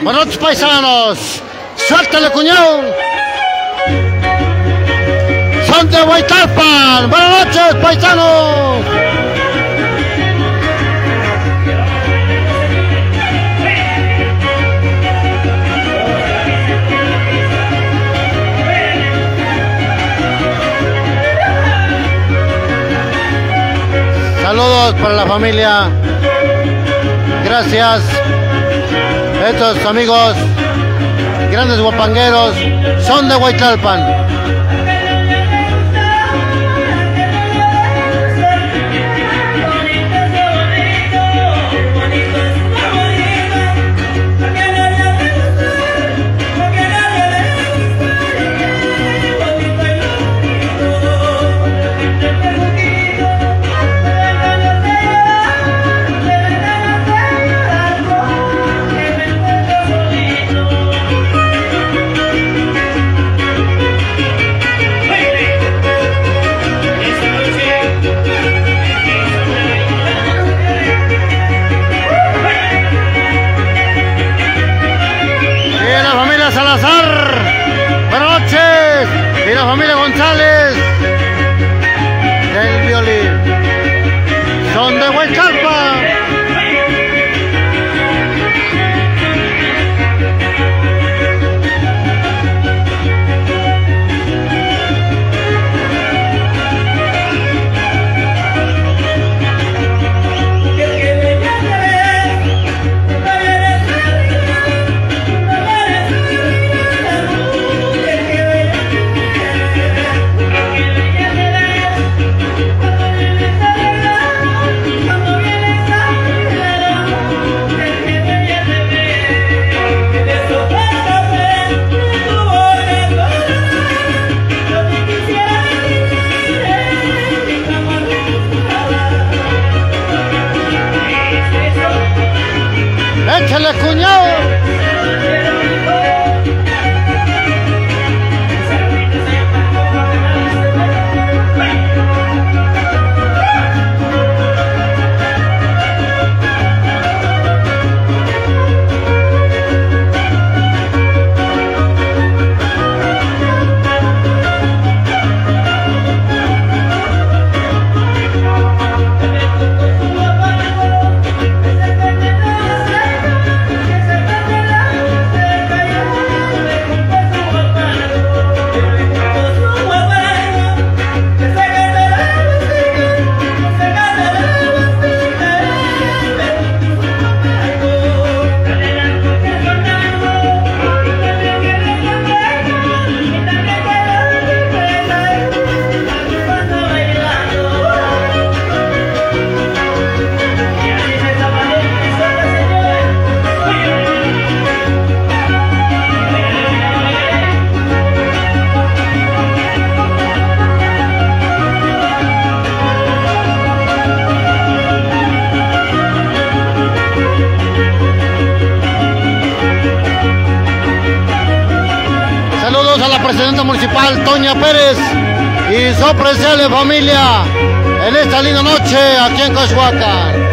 Buenas noches, paisanos. Suéltale, cuñado. Son de Huaytlalpan. Buenas noches, paisanos. Saludos para la familia. Gracias. Estos amigos, grandes guapangueros, son de Huaytlalpan. Salazar, buenas noches, y la familia González del violín, son de Huaytlalpan. ¡Échale, cuñado! A la presidenta municipal Toña Pérez y su apreciable familia en esta linda noche aquí en Coyoacán.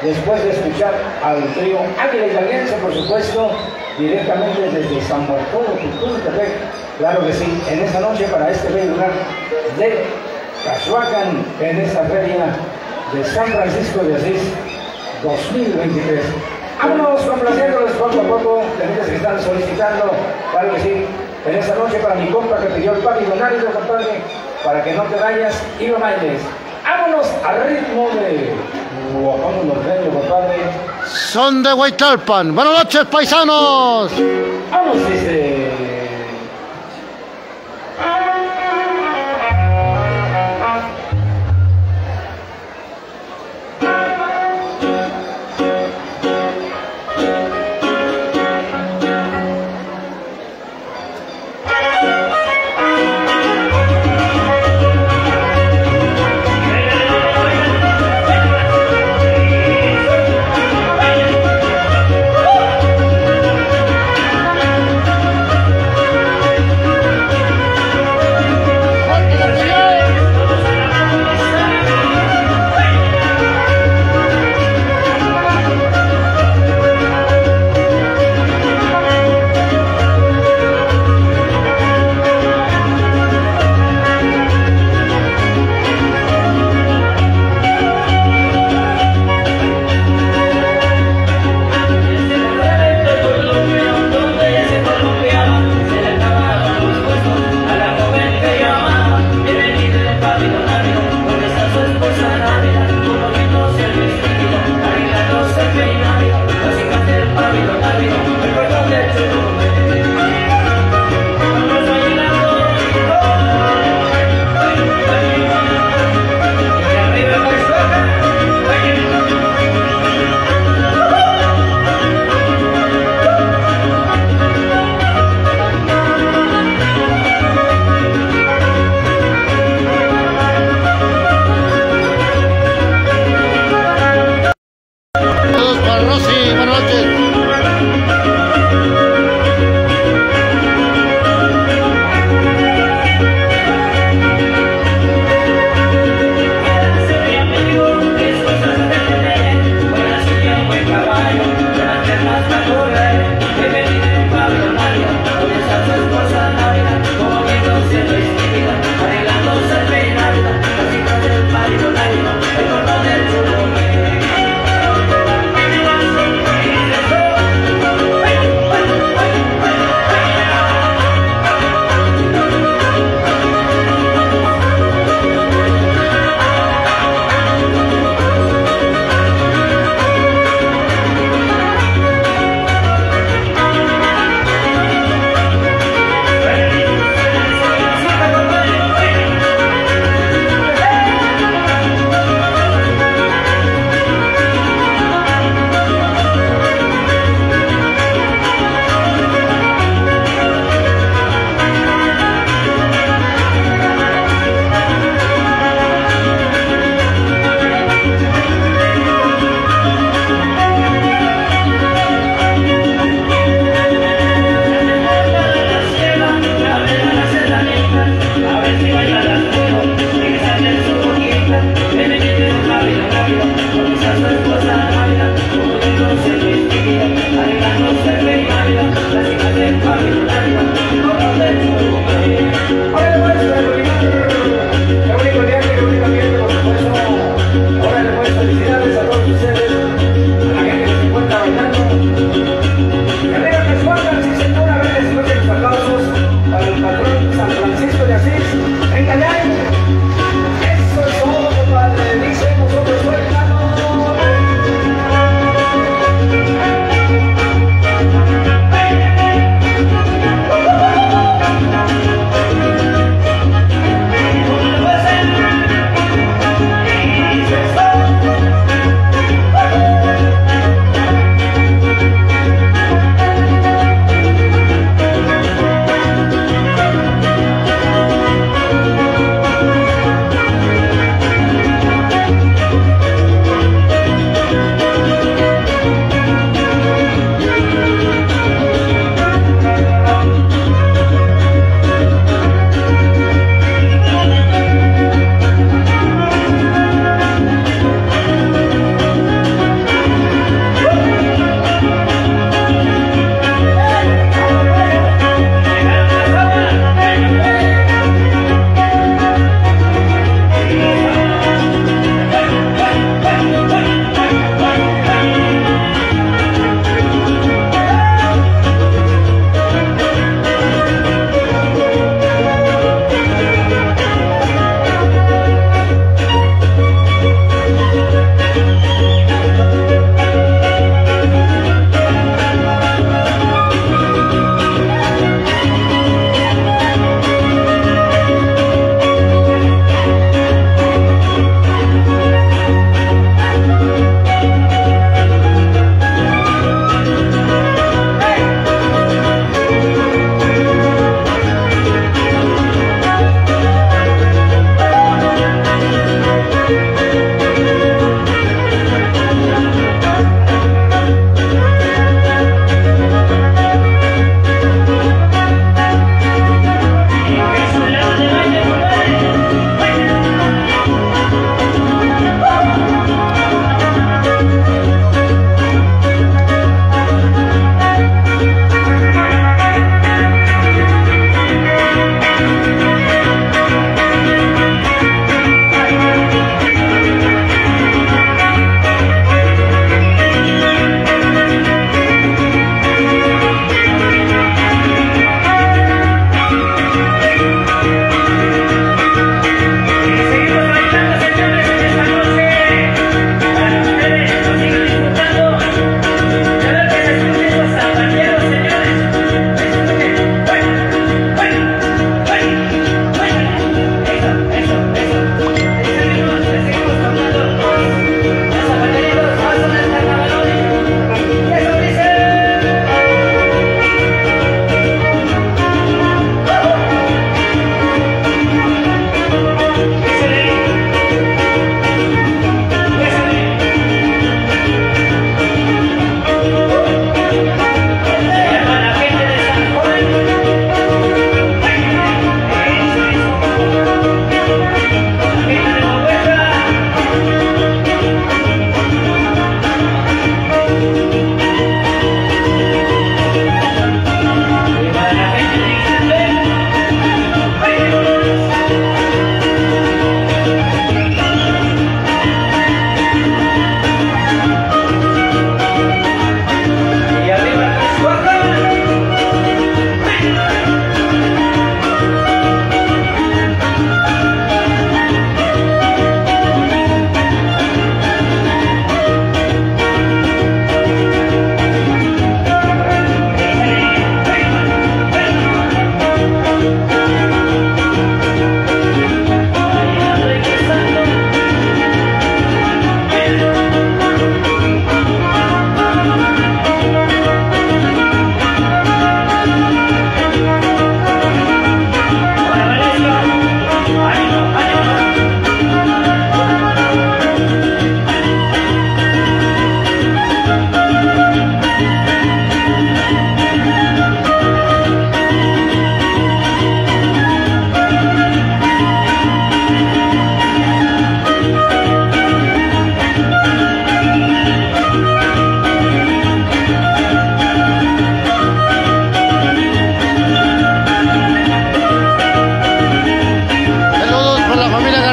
después de escuchar al trío Águila Hidalguense, por supuesto, directamente desde San Bartolo, Tultepec. Claro que sí, en esta noche para este bello lugar de Cachuacan, en esta feria de San Francisco de Asís 2023. Vámonos complaciéndoles poco a poco, tenemos que están solicitando, claro que sí, en esta noche para mi compa que pidió el papi donario, compadre, para que no te vayas y lo bailes. Vámonos al ritmo de Guapón Norteño, compadre. Son de Huitalpan. Buenas noches, paisanos. Vamos, dice.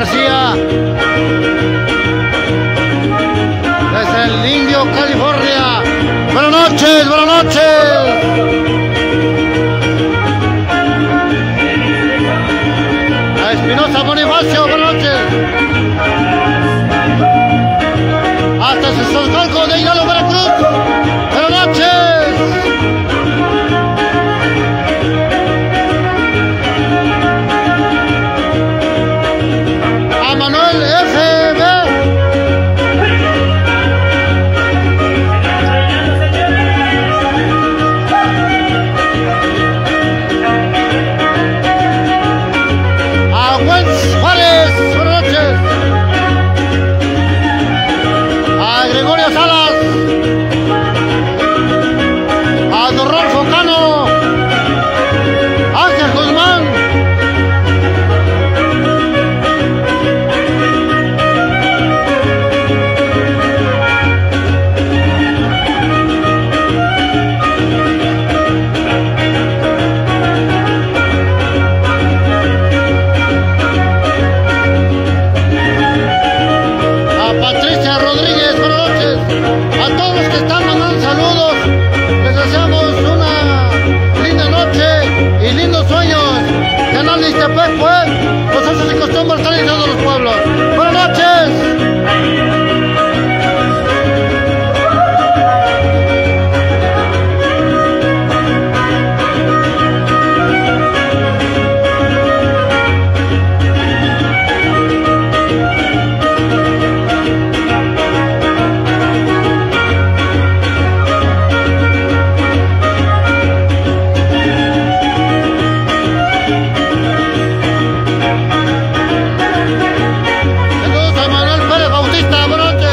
García. Desde el Indio, California. Buenas noches, buenas noches. A Espinosa Bonifacio, buenas noches. Hasta Sesoscalco de Hidalgo, Veracruz. Buenas noches. A Manuel F.B. A Wens Juárez, buenas noches. A Gregorio Salas. A Don Rolfo Cano. Ángel Guzmán. A Patricia Rodríguez, buenas noches. A todos los que están mandando saludos, les deseamos una linda noche y lindos sueños. Canal de Ixtepec, pues, los usos y costumbres están en todos los pueblos. Buenas noches. Saludos a Manuel Pérez Bautista, buenas noches.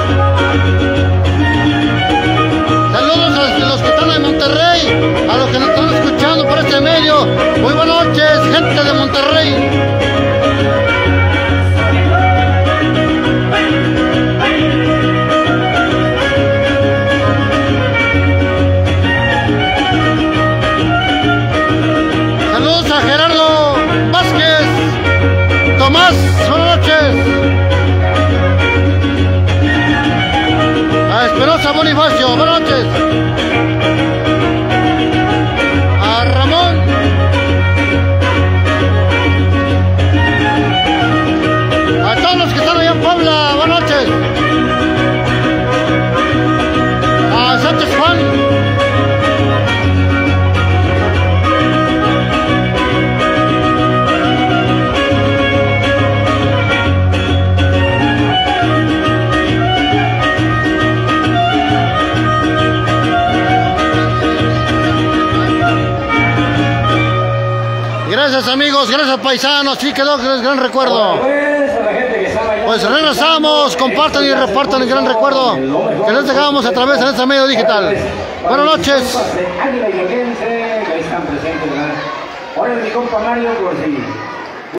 Saludos a los que están en Monterrey, a los que nos están escuchando por este medio. Muy buenas noches, gente de Monterrey. Saludos a Gerardo Vázquez. Tomás, buenas noches. A Esperanza Bonifacio, buenas noches. A Ramón. A todos los que están allá en Puebla, buenas noches. A Sánchez Juan. Gracias amigos, gracias paisanos, sí quedó el gran recuerdo. Pues regresamos, compartan y repartan el gran recuerdo que les dejamos a través de este medio digital. Buenas noches. Ahora mi compa Mario, por si